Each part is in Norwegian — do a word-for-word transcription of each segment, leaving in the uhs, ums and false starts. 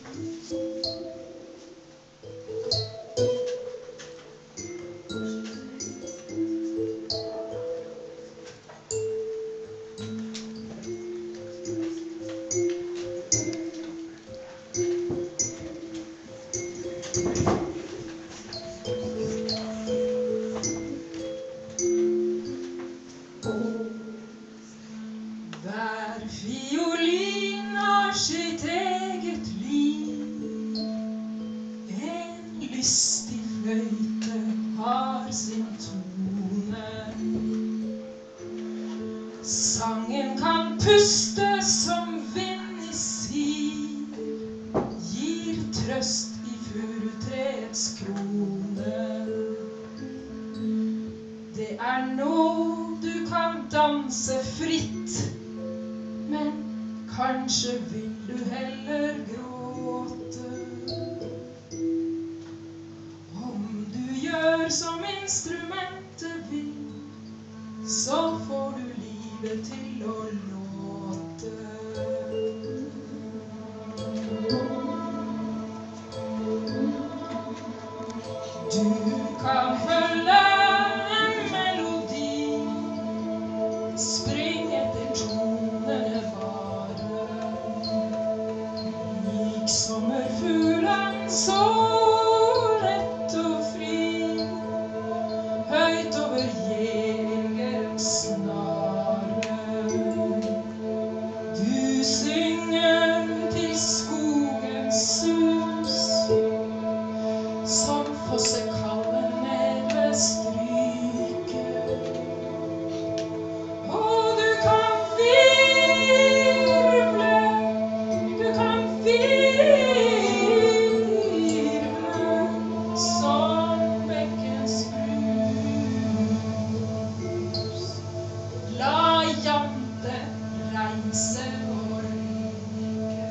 Hver fiolin har sitt eget liv. En lystig fløyte har sin tone. Sangen kan puste som vind i sil, gir trøst i furutreets krone. Det er nå du kan danse fritt, men kanskje vil du heller gråte. Om du gjør som instrumentet vil, så får du livet til å låte. Du kan følge en melodi, spring etter tonene bare, lik sommerfuglen så lett og fri, høyt over jegerens snare. Du synger til skogens sus, som fossekallen ned ved stryket. Og du kan virvle, du kan virvle, som bekkens brus. La jante reise og ryke.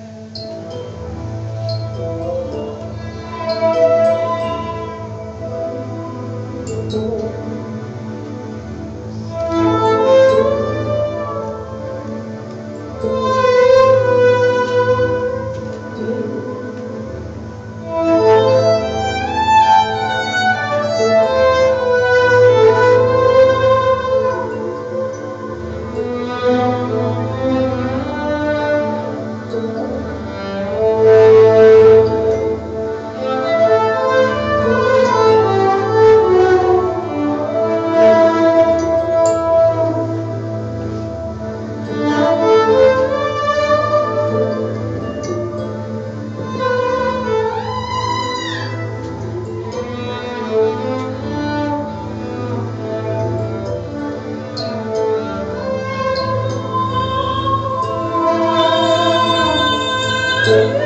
Thank you.